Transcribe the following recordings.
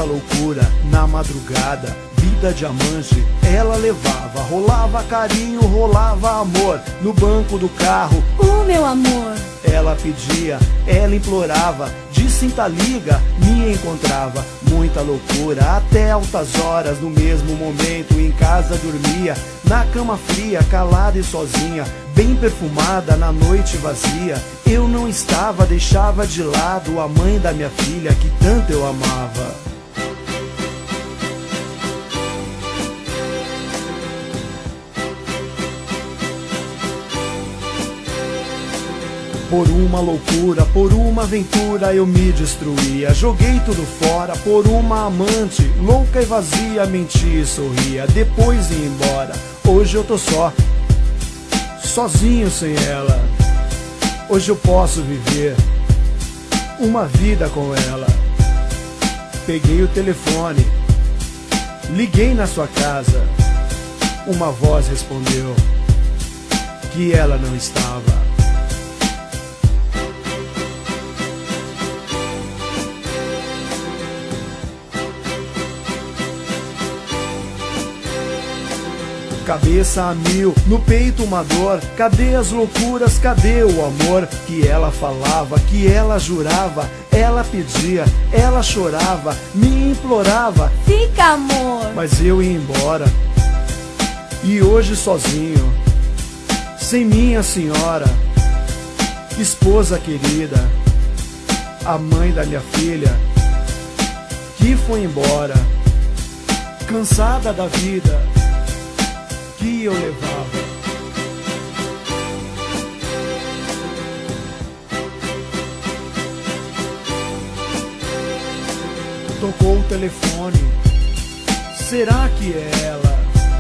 Muita loucura na madrugada, vida de amante ela levava. Rolava carinho, rolava amor no banco do carro. O meu amor, ela pedia, ela implorava, de cinta liga me encontrava. Muita loucura até altas horas, no mesmo momento em casa dormia. Na cama fria, calada e sozinha, bem perfumada na noite vazia. Eu não estava, deixava de lado a mãe da minha filha que tanto eu amava. Por uma loucura, por uma aventura eu me destruía. Joguei tudo fora por uma amante louca e vazia. Menti e sorria, depois ia embora. Hoje eu tô só, sozinho sem ela. Hoje eu posso viver uma vida com ela. Peguei o telefone, liguei na sua casa. Uma voz respondeu que ela não estava. Cabeça a mil, no peito uma dor. Cadê as loucuras, cadê o amor? Que ela falava, que ela jurava. Ela pedia, ela chorava, me implorava. Fica, amor. Mas eu ia embora. E hoje sozinho, sem minha senhora, esposa querida, a mãe da minha filha, que foi embora, cansada da vida que eu levava. Tocou o telefone, será que é ela?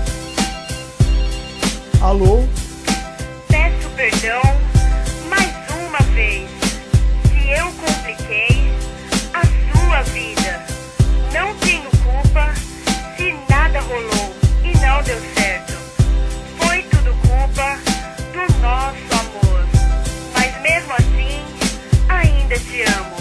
Alô? Peço perdão mais uma vez se eu compliquei a sua vida. Não tenho culpa se nada rolou e não deu certo. Foi tudo culpa do nosso amor. Mas mesmo assim, ainda te amo.